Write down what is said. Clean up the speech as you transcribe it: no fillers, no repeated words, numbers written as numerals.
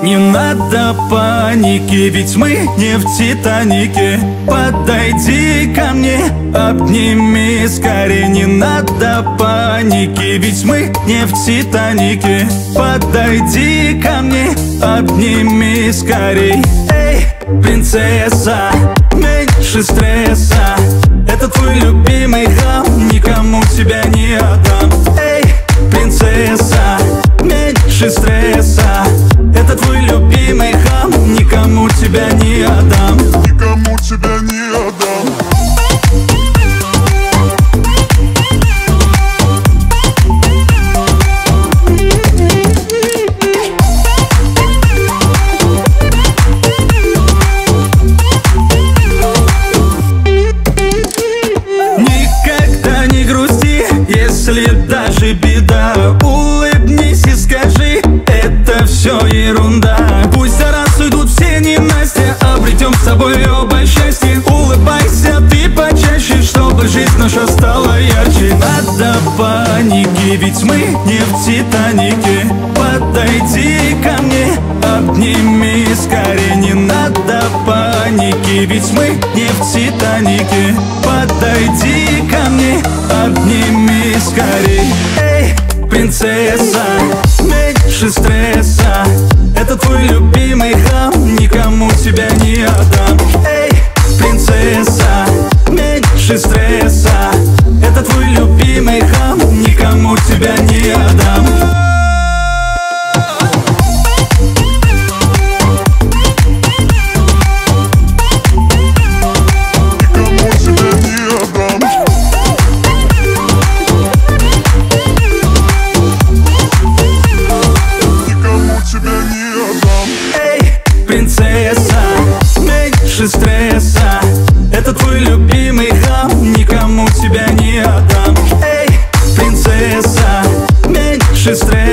Не надо паники, ведь мы не в Титанике. Подойди ко мне, обними скорее. Не надо паники, ведь мы не в Титанике. Подойди ко мне, обними скорей. Эй, принцесса, меньше стресса. Это твой любимый хам, никому тебя не отдам. Эй, принцесса, меньше стресса. Это твой любимый хам, никому тебя не отдам. Никому тебя не отдам. Никогда не грусти, если даже беда. Улыбнись и скажи, это все ерунда. Пусть за раз уйдут все ненастья, обретем с тобой оба счастье. Улыбайся ты почаще, чтобы жизнь наша стала ярче. Надо паники, ведь мы не в Титанике. Подойди ко мне, обними скорее. Не надо паники, ведь мы не в Титанике. Подойди ко мне, обними скорей. Эй, принцесса, меньше стресса. Это твой любимый хам, никому тебя не отдам. Эй, принцесса, меньше стресса. Это твой любимый хам, никому тебя не отдам. Принцесса, меньше стресса. Это твой любимый хам, никому тебя не отдам. Эй, принцесса, меньше стресса.